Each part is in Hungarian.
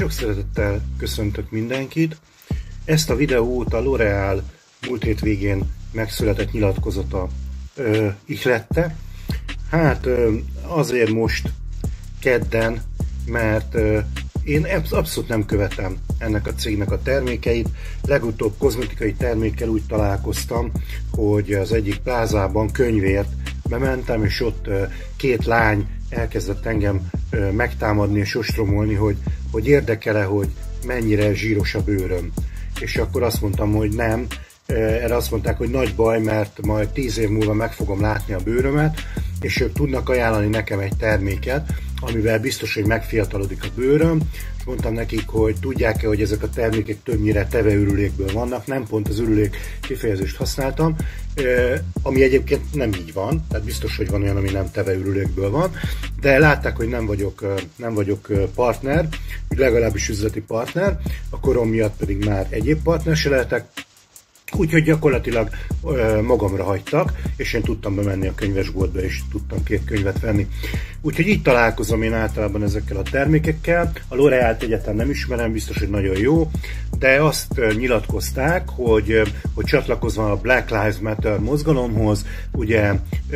Sok szeretettel köszöntök mindenkit. Ezt a videót a L'Oréal múlt hét végén megszületett nyilatkozata ihlette. Hát azért most kedden, mert én abszolút nem követem ennek a cégnek a termékeit. Legutóbb kozmetikai termékkel úgy találkoztam, hogy az egyik plázában könyvért bementem, és ott két lány elkezdett engem megtámadni és ostromolni, hogy érdekel-e, hogy mennyire zsíros a bőröm. És akkor azt mondtam, hogy nem. Erre azt mondták, hogy nagy baj, mert majd 10 év múlva meg fogom látni a bőrömet, és ők tudnak ajánlani nekem egy terméket, amivel biztos, hogy megfiatalodik a bőröm. És mondtam nekik, hogy tudják-e, hogy ezek a termékek többnyire teveürülékből vannak, nem pont az ürülék kifejezést használtam, ami egyébként nem így van, tehát biztos, hogy van olyan, ami nem teveürülékből van, de látták, hogy nem vagyok partner, legalábbis üzleti partner, a korom miatt pedig már egyéb partner se lehetek. Úgyhogy gyakorlatilag magamra hagytak, és én tudtam bemenni a könyvesboltba, és tudtam 2 könyvet venni. Úgyhogy így találkozom én általában ezekkel a termékekkel. A L'Oréalt egyáltalán nem ismerem, biztos, hogy nagyon jó, de azt nyilatkozták, hogy csatlakozva a Black Lives Matter mozgalomhoz, ugye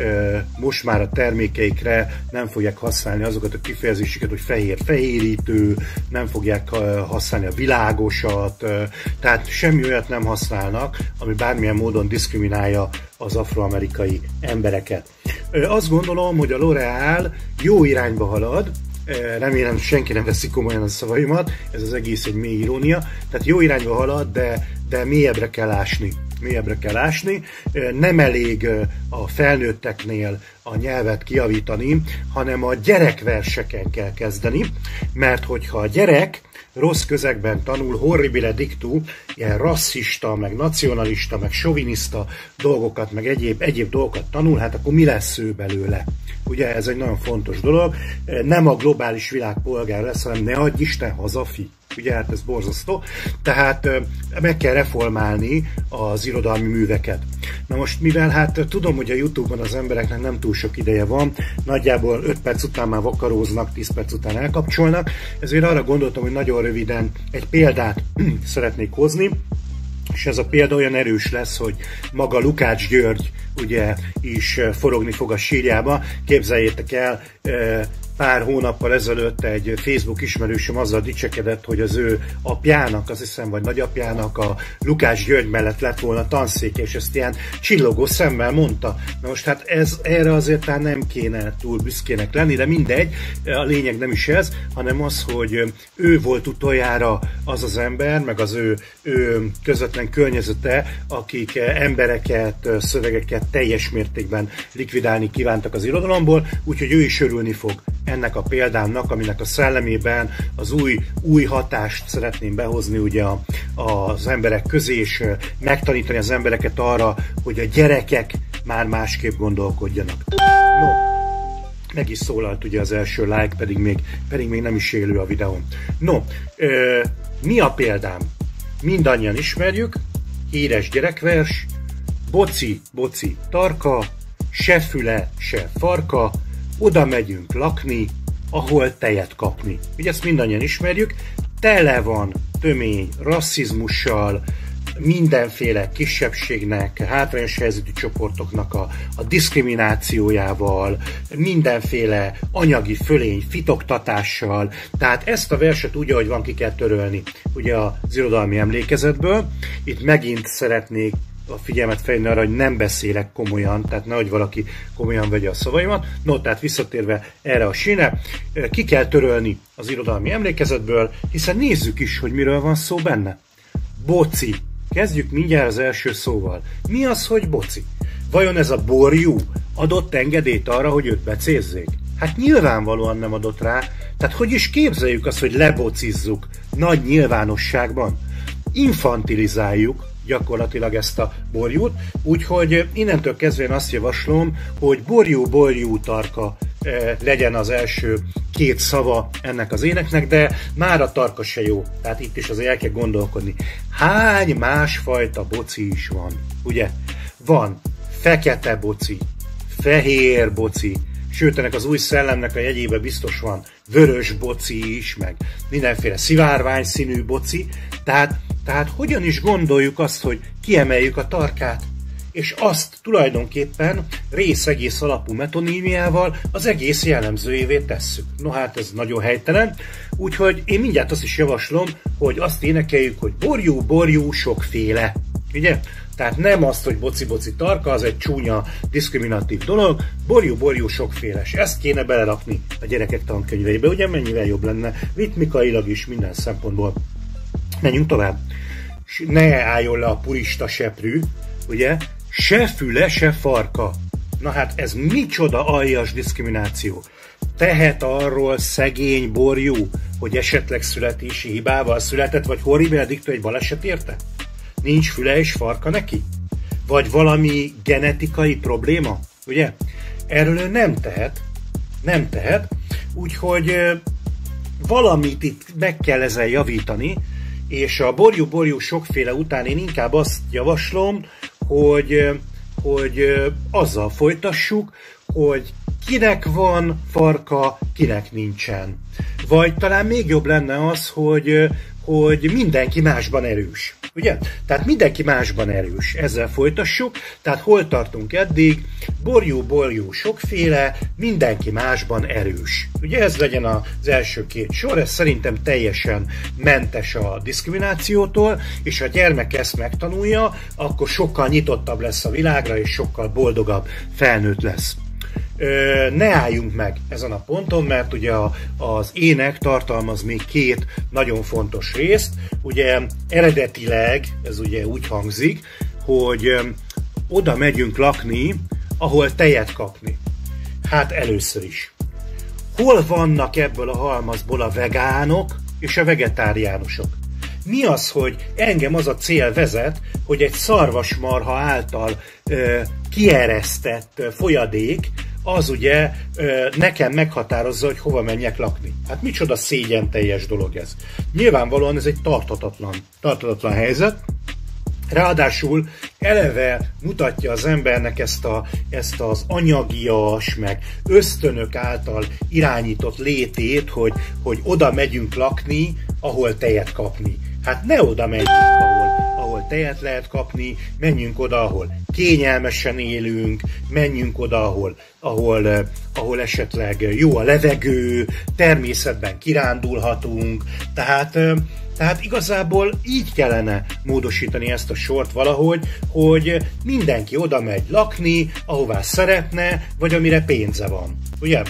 most már a termékeikre nem fogják használni azokat a kifejezéseket, hogy fehér-fehérítő, nem fogják használni a világosat, tehát semmi olyat nem használnak, ami bármilyen módon diszkriminálja az afroamerikai embereket. Azt gondolom, hogy a L'Oréal jó irányba halad, remélem senki nem veszi komolyan a szavaimat, ez az egész egy mély irónia, tehát jó irányba halad, de mélyebbre kell ásni. Mélyebbre kell ásni. Nem elég a felnőtteknél a nyelvet kijavítani, hanem a gyerekverseken kell kezdeni, mert hogyha a gyerek rossz közegben tanul horribile dictu, ilyen rasszista, meg nacionalista, meg soviniszta dolgokat, meg egyéb dolgokat tanul, hát akkor mi lesz ő belőle? Ugye ez egy nagyon fontos dolog. Nem a globális világ polgár lesz, hanem ne adj Isten hazafi. Ugye hát ez borzasztó. Tehát meg kell reformálni az irodalmi műveket. Na most, mivel hát tudom, hogy a YouTube-on az embereknek nem túl sok ideje van, nagyjából 5 perc után már vakaróznak, 10 perc után elkapcsolnak, ezért arra gondoltam, hogy nagyon röviden egy példát szeretnék hozni, és ez a példa olyan erős lesz, hogy maga Lukács György ugye is forogni fog a sírjába. Képzeljétek el, pár hónappal ezelőtt egy Facebook ismerősöm azzal dicsekedett, hogy az ő apjának, azt hiszem, vagy nagyapjának a Lukács György mellett lett volna tanszéke, és ezt ilyen csillogó szemmel mondta. Na most hát erre azért nem kéne túl büszkének lenni, de mindegy, a lényeg nem is ez, hanem az, hogy ő volt utoljára az az ember, meg az ő közvetlen környezete, akik embereket, szövegeket teljes mértékben likvidálni kívántak az irodalomból, úgyhogy ő is örülni fog ennek a példámnak, aminek a szellemében az új hatást szeretném behozni ugye az emberek közé, és megtanítani az embereket arra, hogy a gyerekek már másképp gondolkodjanak. No, meg is szólalt ugye az első like, pedig még nem is élő a videón. No, mi a példám? Mindannyian ismerjük, híres gyerekvers, boci, boci, tarka, se füle, se farka, oda megyünk lakni, ahol tejet kapni. Ugye ezt mindannyian ismerjük, tele van tömény rasszizmussal, mindenféle kisebbségnek, hátrányos helyzetű csoportoknak a diszkriminációjával, mindenféle anyagi fölény fitoktatással, tehát ezt a verset úgy, ahogy van, ki kell törölni ugye az irodalmi emlékezetből. Itt megint szeretnék a figyelmet fejlődni arra, hogy nem beszélek komolyan, tehát nehogy valaki komolyan vegye a szavaimat. No, tehát visszatérve erre a síne, ki kell törölni az irodalmi emlékezetből, hiszen nézzük is, hogy miről van szó benne. Boci. Kezdjük mindjárt az első szóval. Mi az, hogy boci? Vajon ez a borjú adott engedélyt arra, hogy őt becézzék? Hát nyilvánvalóan nem adott rá, tehát hogy is képzeljük azt, hogy lebocizzuk nagy nyilvánosságban? Infantilizáljuk gyakorlatilag ezt a borjút, úgyhogy innentől kezdve én azt javaslom, hogy borjú tarka legyen az első 2 szava ennek az éneknek, de már a tarka se jó, tehát itt is azért el kell gondolkodni. Hány másfajta boci is van, ugye? Van fekete boci, fehér boci, sőt ennek az új szellemnek a jegyébe biztos van vörös boci is, meg mindenféle szivárvány színű boci, tehát hogyan is gondoljuk azt, hogy kiemeljük a tarkát, és azt tulajdonképpen rész-egész alapú metonímiával az egész jellemzőjévé tesszük. No hát ez nagyon helytelen, úgyhogy én mindjárt azt is javaslom, hogy azt énekeljük, hogy borjú, borjú, sokféle. Ugye? Tehát nem azt, hogy boci-boci tarka, az egy csúnya, diszkriminatív dolog, borjú, borjú, sokféles. Ezt kéne belerakni a gyerekek tankönyveibe, ugye mennyivel jobb lenne, ritmikailag is, minden szempontból. Menjünk tovább. Ne álljon le a purista seprű, ugye? Se füle, se farka. Na hát ez micsoda aljas diszkrimináció. Tehet arról szegény borjú, hogy esetleg születési hibával született, vagy horribile dictu egy baleset érte? Nincs füle és farka neki? Vagy valami genetikai probléma? Ugye? Erről ő nem tehet, úgyhogy valamit itt meg kell ezzel javítani, és a borjú-borjú sokféle után én inkább azt javaslom, hogy azzal folytassuk, hogy kinek van farka, kinek nincsen. Vagy talán még jobb lenne az, hogy mindenki másban erős. Ugye? Tehát mindenki másban erős. Ezzel folytassuk. Tehát hol tartunk eddig? Borjú-borjú sokféle, mindenki másban erős. Ugye ez legyen az első két sor, ez szerintem teljesen mentes a diszkriminációtól, és ha a gyermek ezt megtanulja, akkor sokkal nyitottabb lesz a világra, és sokkal boldogabb felnőtt lesz. Ne álljunk meg ezen a ponton, mert ugye az ének tartalmaz még két nagyon fontos részt. Ugye eredetileg ez ugye úgy hangzik, hogy oda megyünk lakni, ahol tejet kapni. Hát először is. Hol vannak ebből a halmazból a vegánok és a vegetáriánusok? Mi az, hogy engem az a cél vezet, hogy egy szarvasmarha által kieresztett folyadék, az ugye nekem meghatározza, hogy hova menjek lakni. Hát micsoda szégyen teljes dolog ez. Nyilvánvalóan ez egy tarthatatlan helyzet, ráadásul eleve mutatja az embernek ezt az anyagias, meg ösztönök által irányított létét, hogy oda megyünk lakni, ahol tejet kapni. Hát ne oda megyünk, ahol tejet lehet kapni, menjünk oda, ahol kényelmesen élünk, menjünk oda, ahol esetleg jó a levegő, természetben kirándulhatunk, tehát igazából így kellene módosítani ezt a sort valahogy, hogy mindenki oda megy lakni, ahová szeretne, vagy amire pénze van. Ugye?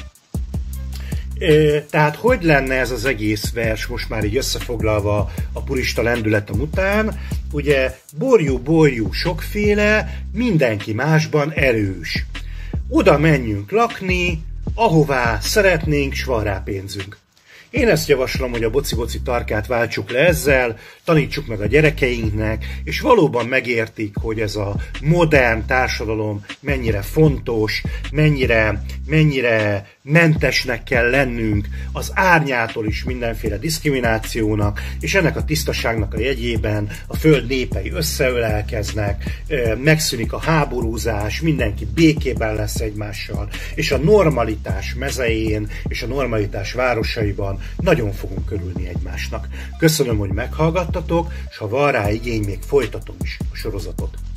Tehát hogy lenne ez az egész vers most már így összefoglalva a purista lendületem után? Ugye borjú-borjú sokféle, mindenki másban erős. Oda menjünk lakni, ahová szeretnénk, s van rá pénzünk. Én ezt javaslom, hogy a boci-boci tarkát váltsuk le ezzel, tanítsuk meg a gyerekeinknek, és valóban megértik, hogy ez a modern társadalom mennyire fontos, mennyire mentesnek kell lennünk az árnyától is mindenféle diszkriminációnak, és ennek a tisztaságnak a jegyében a föld népei összeölelkeznek, megszűnik a háborúzás, mindenki békében lesz egymással, és a normalitás mezején és a normalitás városaiban nagyon fogunk körülni egymásnak. Köszönöm, hogy meghallgattatok, és ha van rá igény, még folytatom is a sorozatot.